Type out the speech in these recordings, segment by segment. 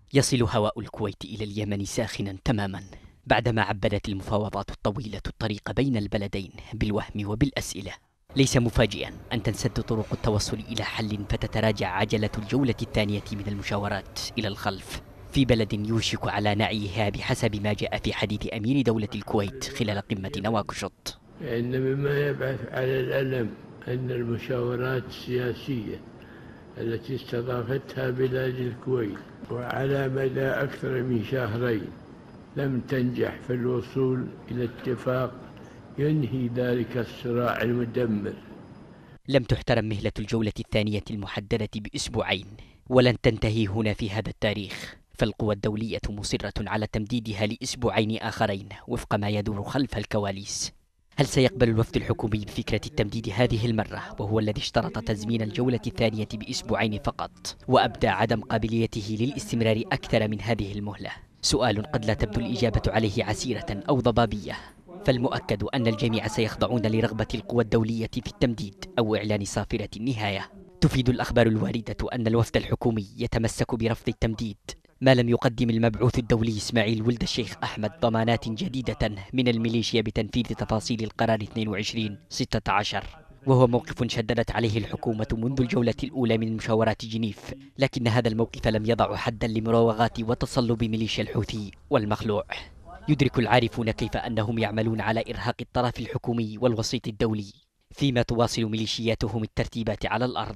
يصل هواء الكويت إلى اليمن ساخنا تماما بعدما عبدت المفاوضات الطويلة الطريق بين البلدين بالوهم وبالأسئلة. ليس مفاجئا أن تنسد طرق التوصل إلى حل فتتراجع عجلة الجولة الثانية من المشاورات إلى الخلف في بلد يوشك على نعيها بحسب ما جاء في حديث أمير دولة الكويت خلال قمة نواكشوط. إن مما يبعث على الألم أن المشاورات السياسية التي استضافتها بلاد الكويت وعلى مدى أكثر من شهرين لم تنجح في الوصول إلى اتفاق ينهي ذلك الصراع المدمر. لم تحترم مهلة الجولة الثانية المحددة بأسبوعين، ولن تنتهي هنا في هذا التاريخ، فالقوى الدولية مصرة على تمديدها لأسبوعين آخرين وفق ما يدور خلف الكواليس. هل سيقبل الوفد الحكومي بفكرة التمديد هذه المرة، وهو الذي اشترط تزمين الجولة الثانية بأسبوعين فقط وأبدى عدم قابليته للاستمرار أكثر من هذه المهلة؟ سؤال قد لا تبدو الإجابة عليه عسيرة أو ضبابية، فالمؤكد أن الجميع سيخضعون لرغبة القوى الدولية في التمديد أو إعلان صافرة النهاية. تفيد الأخبار الواردة أن الوفد الحكومي يتمسك برفض التمديد ما لم يقدم المبعوث الدولي إسماعيل ولد الشيخ أحمد ضمانات جديدة من الميليشيا بتنفيذ تفاصيل القرار 22/16، وهو موقف شددت عليه الحكومة منذ الجولة الأولى من مشاورات جنيف، لكن هذا الموقف لم يضع حدا لمراوغات وتصلب ميليشيا الحوثي والمخلوع. يدرك العارفون كيف أنهم يعملون على إرهاق الطرف الحكومي والوسيط الدولي، فيما تواصل ميليشياتهم الترتيبات على الأرض.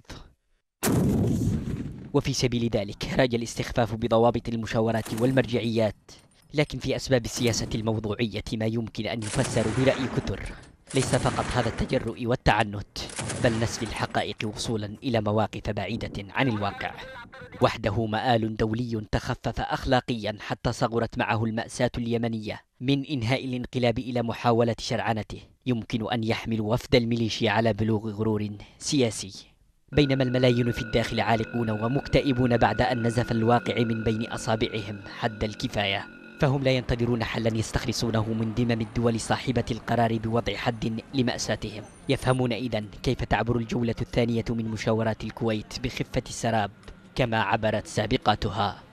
وفي سبيل ذلك راج الاستخفاف بضوابط المشاورات والمرجعيات، لكن في أسباب السياسة الموضوعية ما يمكن أن يفسر برأي كثر. ليس فقط هذا التجرؤ والتعنت، بل نسف الحقائق وصولا إلى مواقف بعيدة عن الواقع. وحده مآل دولي تخفف أخلاقيا حتى صغرت معه المأساة اليمنية من إنهاء الانقلاب إلى محاولة شرعنته، يمكن أن يحمل وفد الميليشيا على بلوغ غرور سياسي، بينما الملايين في الداخل عالقون ومكتئبون بعد أن نزف الواقع من بين أصابعهم حد الكفاية. فهم لا ينتظرون حلا يستخلصونه من ضمن الدول صاحبة القرار بوضع حد لمأساتهم. يفهمون إذن كيف تعبر الجولة الثانية من مشاورات الكويت بخفة السراب كما عبرت سابقاتها.